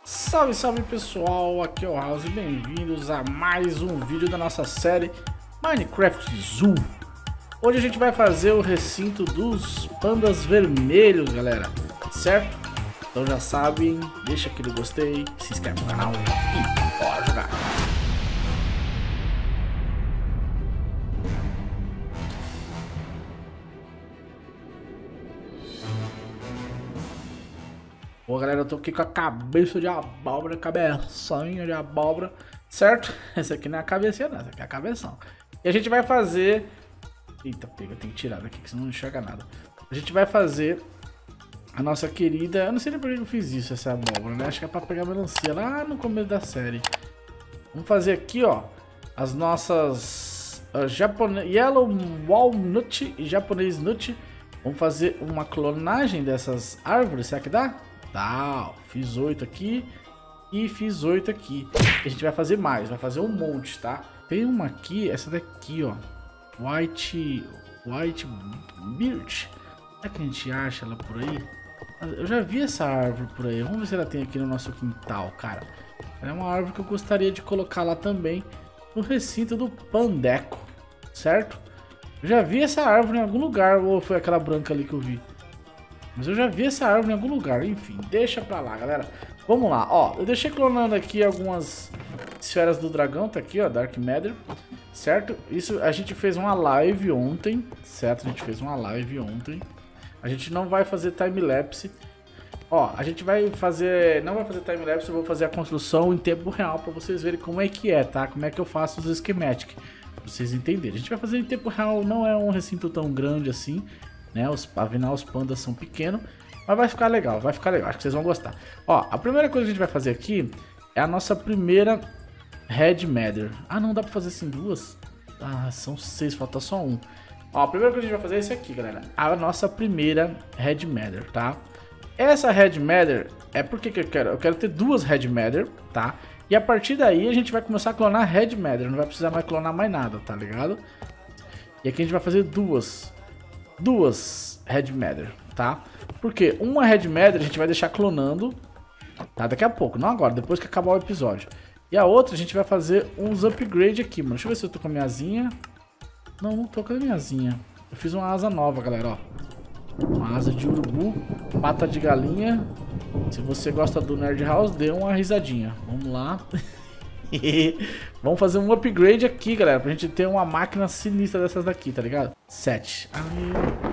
Salve, salve pessoal, aqui é o House e bem-vindos a mais um vídeo da nossa série Minecraft Zoo. Hoje a gente vai fazer o recinto dos pandas vermelhos, galera, certo? Então já sabem, deixa aquele gostei, se inscreve no canal e bora jogar! Bom, galera, eu tô aqui com a cabeça de abóbora, cabeçonha de abóbora, certo? Essa aqui não é a cabecinha, não, essa aqui é a cabeção. E a gente vai fazer... Eita, pega, tem que tirar daqui, que senão não enxerga nada. A gente vai fazer a nossa querida... Eu não sei nem por que eu fiz isso, essa abóbora, né? Acho que é pra pegar melancia lá no começo da série. Vamos fazer aqui, ó, as nossas... Yellow Walnut e Japonês Nut. Vamos fazer uma clonagem dessas árvores, será que dá? Tá, fiz 8 aqui e fiz 8 aqui. A gente vai fazer mais, vai fazer um monte, tá? Tem uma aqui, essa daqui, ó, White Birch. Será que a gente acha ela por aí? Eu já vi essa árvore por aí. Vamos ver se ela tem aqui no nosso quintal, cara. Ela é uma árvore que eu gostaria de colocar lá também no recinto do Pandeco, certo? Eu já vi essa árvore em algum lugar, ou foi aquela branca ali que eu vi? Mas eu já vi essa árvore em algum lugar, enfim, deixa pra lá, galera. Vamos lá, ó, eu deixei clonando aqui algumas esferas do dragão, tá aqui, ó, Dark Matter, certo? Isso, a gente fez uma live ontem, certo? A gente fez uma live ontem. A gente não vai fazer time-lapse. Ó, a gente vai fazer, não vai fazer time-lapse, eu vou fazer a construção em tempo real pra vocês verem como é que é, tá? Como é que eu faço os schematics, pra vocês entenderem. A gente vai fazer em tempo real, não é um recinto tão grande assim, né? Afinal, os pandas são pequenos, mas vai ficar legal, acho que vocês vão gostar. Ó, a primeira coisa que a gente vai fazer aqui é a nossa primeira Red Matter. Ah, não dá pra fazer assim duas? Ah, são 6, falta só um. Ó, a primeira coisa que a gente vai fazer é isso aqui, galera. A nossa primeira Red Matter, tá? Essa Red Matter é porque que eu quero? Eu quero ter duas Red Matter, tá? E a partir daí a gente vai começar a clonar Red Matter, não vai precisar mais clonar mais nada, tá ligado? E aqui a gente vai fazer duas Red Matter, tá? Porque uma Red Matter a gente vai deixar clonando, tá? Daqui a pouco, não agora, depois que acabar o episódio. E a outra a gente vai fazer uns upgrade aqui, mano. Deixa eu ver se eu tô com a minha asinha. Não, não tô com a minha asinha. Eu fiz uma asa nova, galera, ó. Uma asa de urubu, pata de galinha. Se você gosta do Nerd House, dê uma risadinha. Vamos lá. Vamos fazer um upgrade aqui, galera, pra gente ter uma máquina sinistra dessas daqui, tá ligado? 7. Aí.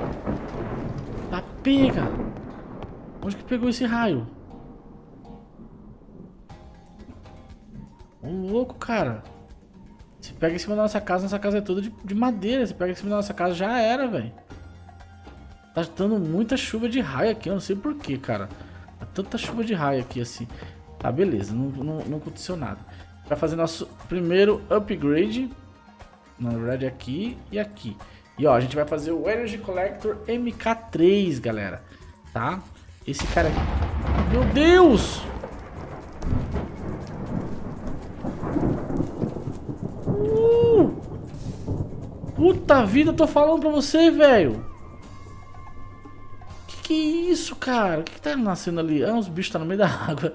Tá, pega! Onde que pegou esse raio? Ô, louco, cara. Se pega em cima da nossa casa é toda de madeira. Se pega em cima da nossa casa, já era, velho. Tá dando muita chuva de raio aqui, eu não sei porquê, cara. Tá tanta chuva de raio aqui, assim. Tá, beleza, não aconteceu nada. Vai fazer nosso primeiro upgrade. Na verdade, aqui e aqui. E ó, a gente vai fazer o Energy Collector MK3, galera. Tá? Esse cara aqui. Meu Deus! Puta vida, eu tô falando pra você, velho. Que é isso, cara? O que tá nascendo ali? Ah, os bichos tá no meio da água.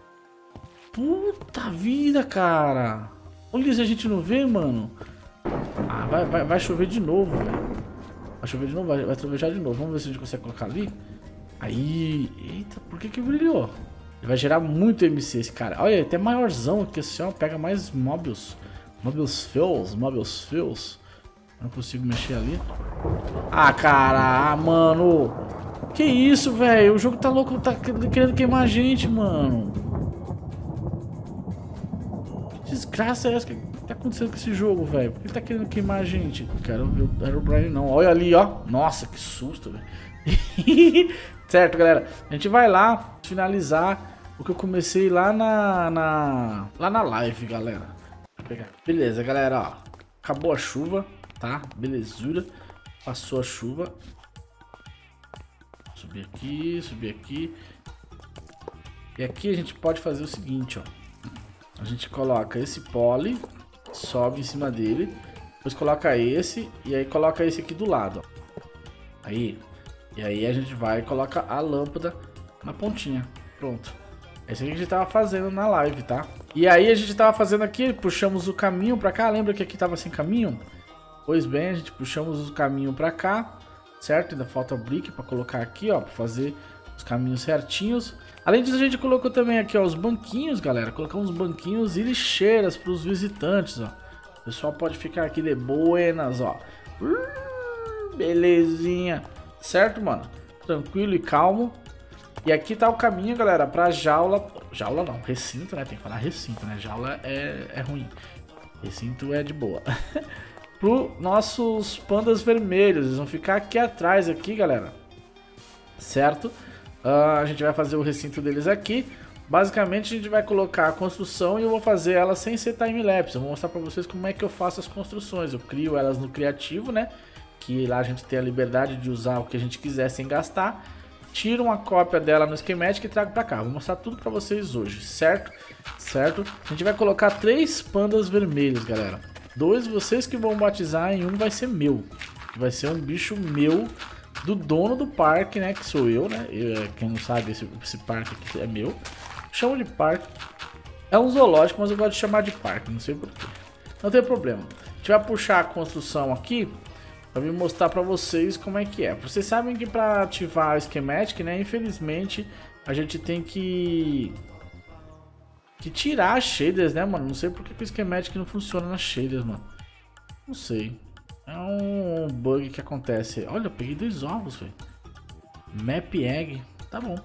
Puta vida, cara. Olha se a gente não vê, mano. Ah, vai chover de novo, velho. Vai chover de novo, vai trovejar de novo. Vamos ver se a gente consegue colocar ali. Aí. Eita, por que brilhou? Ele vai gerar muito MC esse cara. Olha, até maiorzão aqui assim, ó. Pega mais mobiles. Mobiles fills. Não consigo mexer ali. Ah, cara, mano. Que isso, velho? O jogo tá louco, tá querendo queimar a gente, mano. Que desgraça é essa? O que tá acontecendo com esse jogo, velho? Por que tá querendo queimar a gente? Quero ver o Herobrine não. Olha ali, ó. Nossa, que susto, velho. Certo, galera. A gente vai lá finalizar o que eu comecei lá na live, galera. Vou pegar. Beleza, galera, ó. Acabou a chuva, tá? Belezura. Passou a chuva. Subir aqui. E aqui a gente pode fazer o seguinte, ó. A gente coloca esse poly, sobe em cima dele, depois coloca esse e aí coloca esse aqui do lado, ó. Aí, e aí a gente vai e coloca a lâmpada na pontinha. Pronto. É isso que a gente tava fazendo na live, tá? E aí a gente tava fazendo aqui, puxamos o caminho pra cá. Lembra que aqui tava sem caminho? Pois bem, a gente puxamos o caminho pra cá, certo? Ainda falta o brick pra colocar aqui, ó, pra fazer os caminhos certinhos. Além disso, a gente colocou também aqui, ó, os banquinhos, galera. Colocamos banquinhos e lixeiras pros visitantes, ó. O pessoal pode ficar aqui de buenas, ó. Belezinha. Certo, mano? Tranquilo e calmo. E aqui tá o caminho, galera, pra jaula. Jaula não, recinto, né? Tem que falar recinto, né? Jaula é ruim. Recinto é de boa. Pro nossos pandas vermelhos. Eles vão ficar aqui atrás, aqui, galera. Certo? A gente vai fazer o recinto deles aqui. Basicamente, a gente vai colocar a construção e eu vou fazer ela sem ser time-lapse. Eu vou mostrar pra vocês como é que eu faço as construções. Eu crio elas no criativo, né? Que lá a gente tem a liberdade de usar o que a gente quiser sem gastar. Tiro uma cópia dela no schematic e trago pra cá. Vou mostrar tudo pra vocês hoje, certo? Certo? A gente vai colocar 3 pandas vermelhos, galera. 2 vocês que vão batizar e um vai ser meu. Que vai ser um bicho meu, do dono do parque, né? Que sou eu, né? Quem não sabe, esse parque aqui é meu. Chamo de parque. É um zoológico, mas eu gosto de chamar de parque, não sei porquê. Não tem problema. A gente vai puxar a construção aqui para me mostrar para vocês como é que é. Vocês sabem que para ativar o schematic, né? Infelizmente, a gente tem que tirar as shaders, né, mano? Não sei porque que o schematic não funciona nas shaders, mano. Não sei. É um bug que acontece. Olha, eu peguei 2 ovos, velho. Map egg. Tá bom.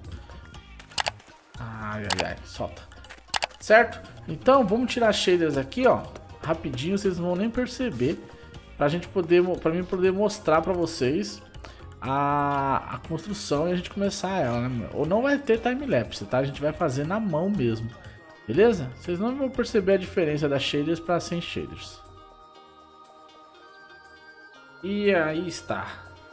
Ai, ai, ai. Solta. Certo? Então, vamos tirar as shaders aqui, ó. Rapidinho, vocês não vão nem perceber. Pra mim poder mostrar pra vocês a construção e a gente começar ela, né? Ou não vai ter time-lapse, tá? A gente vai fazer na mão mesmo. Beleza? Vocês não vão perceber a diferença das shaders para sem shaders. E aí está.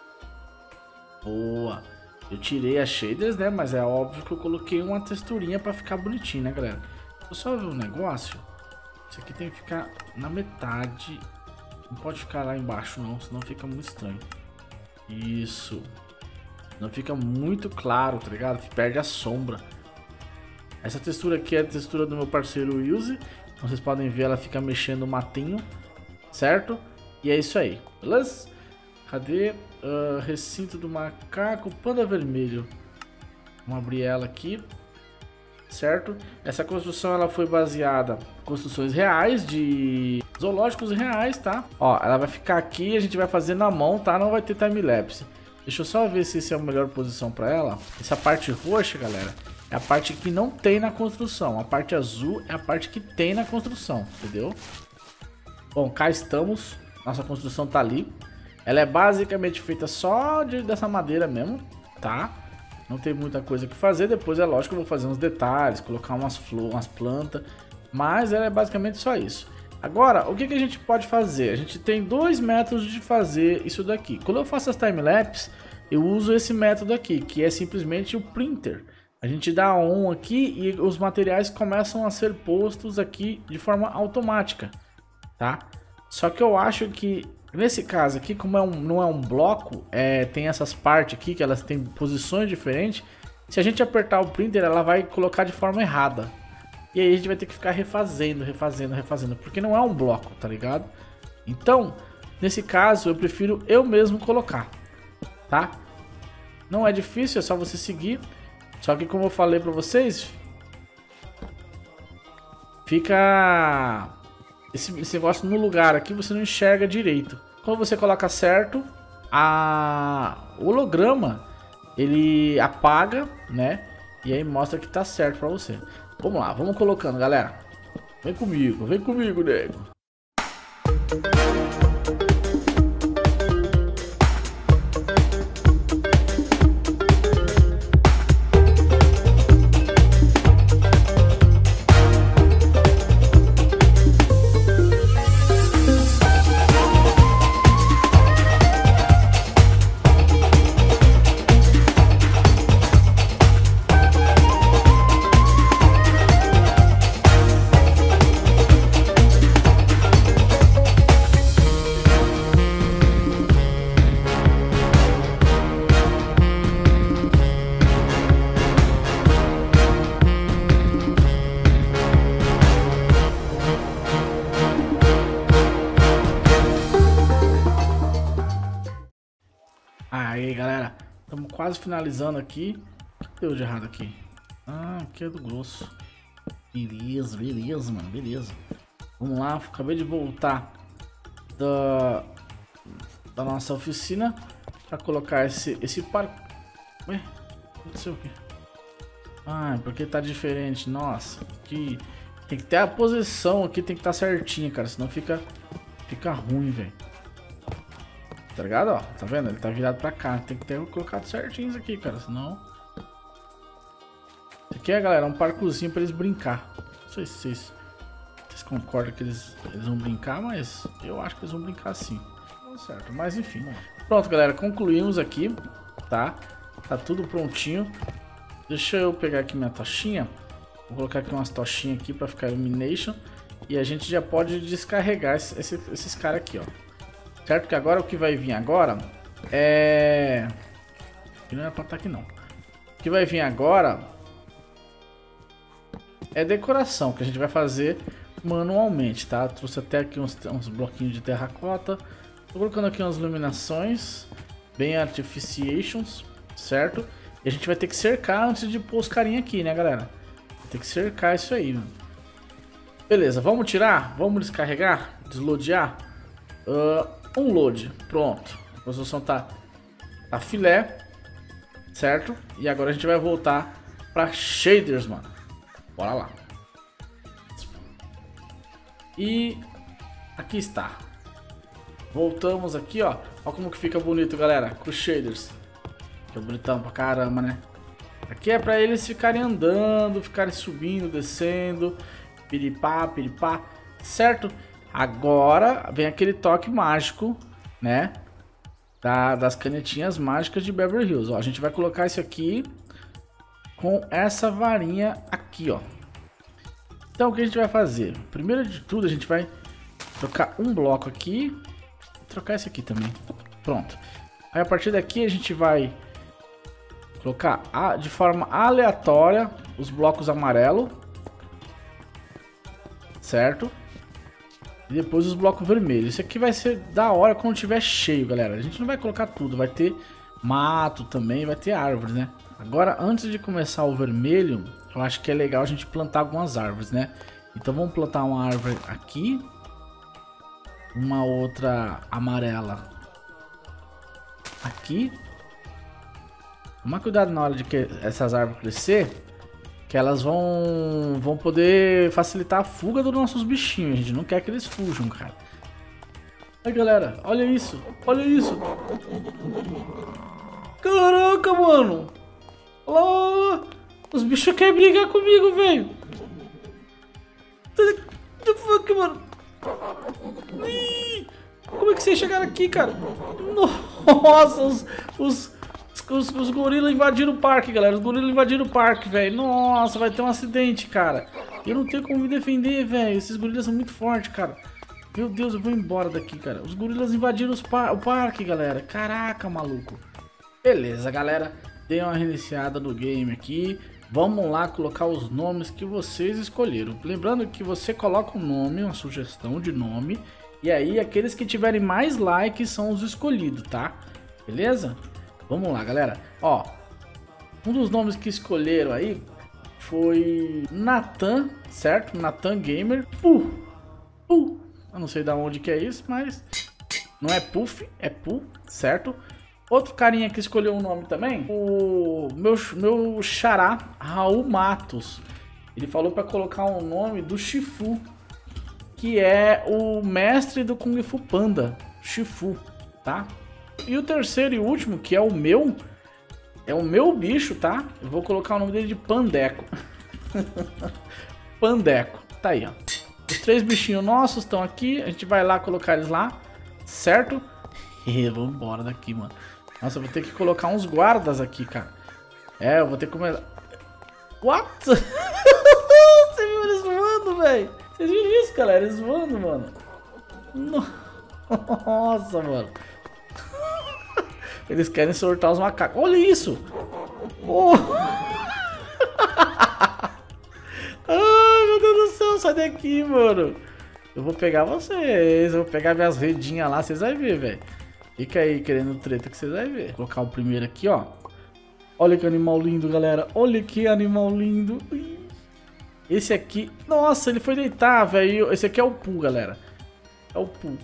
Boa. Eu tirei as shaders, né? Mas é óbvio que eu coloquei uma texturinha para ficar bonitinho, né, galera? Eu só ver um negócio. Isso aqui tem que ficar na metade. Não pode ficar lá embaixo não, senão fica muito estranho. Isso. Não fica muito claro, tá ligado? Perde a sombra. Essa textura aqui é a textura do meu parceiro Yuzi. Como vocês podem ver, ela fica mexendo o matinho, certo? E é isso aí, beleza? Cadê? Recinto do macaco, panda vermelho. Vamos abrir ela aqui, certo? Essa construção ela foi baseada em construções reais, de zoológicos reais, tá? Ó, ela vai ficar aqui, a gente vai fazer na mão, tá? Não vai ter time-lapse. Deixa eu só ver se essa é a melhor posição para ela. Essa parte roxa, galera, é a parte que não tem na construção. A parte azul é a parte que tem na construção, entendeu? Bom, cá estamos. Nossa construção tá ali. Ela é basicamente feita só dessa madeira mesmo, tá? Não tem muita coisa que fazer. Depois é lógico que eu vou fazer uns detalhes, colocar umas flores, umas plantas. Mas ela é basicamente só isso. Agora, o que a gente pode fazer? A gente tem 2 métodos de fazer isso daqui. Quando eu faço as timelapse, eu uso esse método aqui, que é simplesmente o printer. A gente dá on aqui e os materiais começam a ser postos aqui de forma automática, tá? Só que eu acho que nesse caso aqui, como não é um bloco, tem essas partes aqui que elas têm posições diferentes. Se a gente apertar o printer, ela vai colocar de forma errada. E aí a gente vai ter que ficar refazendo, porque não é um bloco, tá ligado? Então, nesse caso, eu prefiro eu mesmo colocar, tá? Não é difícil, é só você seguir. Só que como eu falei pra vocês, fica esse negócio no lugar aqui, você não enxerga direito. Quando você coloca certo, o holograma, ele apaga, né? E aí mostra que tá certo pra você. Vamos lá, vamos colocando, galera. Vem comigo, nego. Aí, galera. Estamos quase finalizando aqui. O que deu de errado aqui? Ah, aqui é do grosso. Beleza, beleza, mano. Beleza. Vamos lá. Acabei de voltar da nossa oficina para colocar esse parque. Ué, não sei o que. Ah, porque tá diferente. Nossa, aqui tem que ter a posição aqui, tem que estar certinha, cara. Senão fica ruim, velho. Tá ligado? Ó, tá vendo? Ele tá virado pra cá. Tem que ter colocado certinho isso aqui, cara. Senão. Isso aqui é, galera, um parcozinho pra eles brincar. Não sei se vocês concordam que eles vão brincar, mas eu acho que eles vão brincar sim. Tá certo, mas enfim. Pronto, galera, concluímos aqui, tá? Tá tudo prontinho. Deixa eu pegar aqui minha tochinha. Vou colocar aqui umas tochinhas aqui pra ficar illumination. E a gente já pode descarregar esses caras aqui, ó. Certo? Que agora o que vai vir agora é... Não é pra estar aqui não. O que vai vir agora é decoração, que a gente vai fazer manualmente, tá? Trouxe até aqui uns bloquinhos de terracota. Tô colocando aqui umas iluminações bem artificiations, certo? E a gente vai ter que cercar antes de pôr os carinha aqui, né, galera? Vai ter que cercar isso aí, mano. Beleza, vamos tirar? Vamos descarregar? Desloadear? Um load, pronto. A resolução tá filé, certo? E agora a gente vai voltar para shaders, mano. Bora lá. E aqui está. Voltamos aqui, ó. Olha como que fica bonito, galera, com os shaders. Fica bonitão pra caramba, né? Aqui é pra eles ficarem andando, ficarem subindo, descendo, piripá, piripá, certo? Agora vem aquele toque mágico, né? Das canetinhas mágicas de Beverly Hills. Ó, a gente vai colocar isso aqui com essa varinha aqui, ó. Então o que a gente vai fazer? Primeiro de tudo a gente vai trocar um bloco aqui. Trocar esse aqui também. Pronto. Aí a partir daqui a gente vai colocar de forma aleatória os blocos amarelo. Certo? E depois os blocos vermelhos. Isso aqui vai ser da hora quando tiver cheio, galera. A gente não vai colocar tudo. Vai ter mato também, vai ter árvores, né? Agora, antes de começar o vermelho, eu acho que é legal a gente plantar algumas árvores, né? Então vamos plantar uma árvore aqui. Uma outra amarela aqui. Toma cuidado na hora de que essas árvores crescer, que elas vão poder facilitar a fuga dos nossos bichinhos. A gente não quer que eles fujam, cara. Aí, galera, olha isso. Olha isso. Caraca, mano. Olha lá. Os bichos querem brigar comigo, velho. What the fuck, mano? Ih, como é que vocês chegaram aqui, cara? Nossa, os gorilas invadiram o parque, galera. Os gorilas invadiram o parque, velho. Nossa, vai ter um acidente, cara. Eu não tenho como me defender, velho. Esses gorilas são muito fortes, cara. Meu Deus, eu vou embora daqui, cara. Os gorilas invadiram o parque, galera. Caraca, maluco. Beleza, galera. Dei uma reiniciada no game aqui. Vamos lá colocar os nomes que vocês escolheram. Lembrando que você coloca um nome, uma sugestão de nome. E aí, aqueles que tiverem mais likes são os escolhidos, tá? Beleza? Vamos lá, galera. Ó, um dos nomes que escolheram aí foi Nathan, certo? Nathan Gamer. Eu não sei da onde que é isso, mas não é Puff, é Pu, certo? Outro carinha que escolheu um nome também, o meu xará, Raul Matos. Ele falou para colocar um nome do Shifu, que é o mestre do Kung Fu Panda, Shifu, tá? E o terceiro e último, que é o meu bicho, tá? Eu vou colocar o nome dele de Pandeco. Pandeco, tá aí, ó. Os 3 bichinhos nossos estão aqui, a gente vai lá colocar eles lá, certo? E vamos embora daqui, mano. Nossa, eu vou ter que colocar uns guardas aqui, cara. É, eu vou ter que começar... What? Você viu eles voando, velho? Vocês viram isso, galera? Eles voando, mano. Nossa, mano. Eles querem soltar os macacos. Olha isso! Oh. Ai, meu Deus do céu, sai daqui, mano. Eu vou pegar vocês. Eu vou pegar minhas redinhas lá, vocês vão ver, velho. Fica aí querendo treta que vocês vão ver. Vou colocar o primeiro aqui, ó. Olha que animal lindo, galera. Olha que animal lindo. Esse aqui... Nossa, ele foi deitar, velho. Esse aqui é o Poo, galera. É o Poo.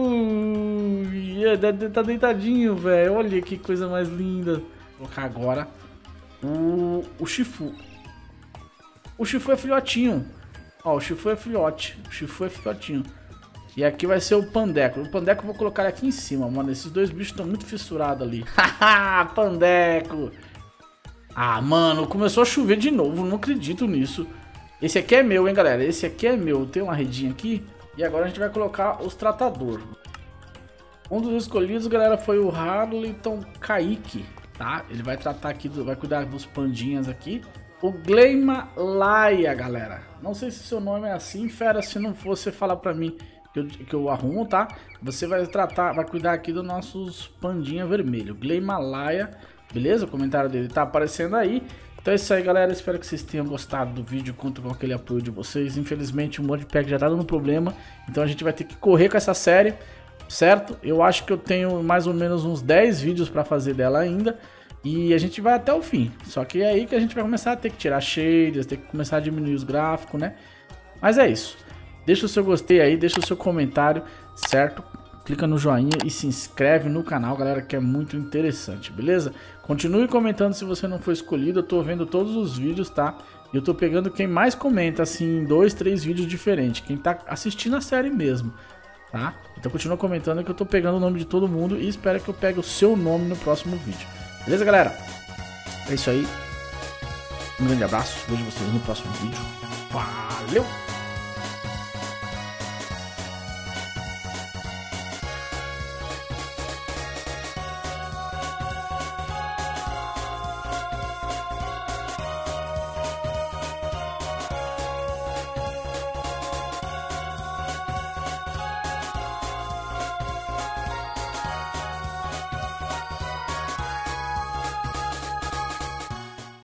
Tá deitadinho, velho. Olha que coisa mais linda. Vou colocar agora o Shifu. O Shifu é filhotinho. Ó, o Shifu é filhote. O Shifu é filhotinho. E aqui vai ser o Pandeco. O Pandeco eu vou colocar aqui em cima, mano. Esses dois bichos estão muito fissurados ali. Haha, Pandeco. Ah, mano, começou a chover de novo. Não acredito nisso. Esse aqui é meu, hein, galera. Esse aqui é meu. Tem uma redinha aqui. E agora a gente vai colocar os tratadores. Um dos escolhidos, galera, foi o Harlington Kaique, tá? Ele vai tratar aqui, vai cuidar dos pandinhas aqui. O Gleimalaia, galera. Não sei se seu nome é assim, fera. Se não for, você fala pra mim que eu arrumo, tá? Você vai tratar, vai cuidar aqui dos nossos pandinha vermelho. Gleimalaia, beleza? O comentário dele tá aparecendo aí. Então é isso aí, galera. Espero que vocês tenham gostado do vídeo. Conto com aquele apoio de vocês. Infelizmente o modpack já tá dando problema. Então a gente vai ter que correr com essa série, certo? Eu acho que eu tenho mais ou menos uns 10 vídeos pra fazer dela ainda. E a gente vai até o fim. Só que é aí que a gente vai começar a ter que tirar shaders, ter que começar a diminuir os gráficos, né? Mas é isso. Deixa o seu gostei aí, deixa o seu comentário, certo? Clica no joinha e se inscreve no canal, galera, que é muito interessante, beleza? Continue comentando se você não foi escolhido. Eu tô vendo todos os vídeos, tá? E eu tô pegando quem mais comenta, assim, em 2, 3 vídeos diferentes. Quem tá assistindo a série mesmo, tá? Então continua comentando que eu tô pegando o nome de todo mundo e espero que eu pegue o seu nome no próximo vídeo. Beleza, galera? É isso aí. Um grande abraço. Vejo vocês no próximo vídeo. Valeu!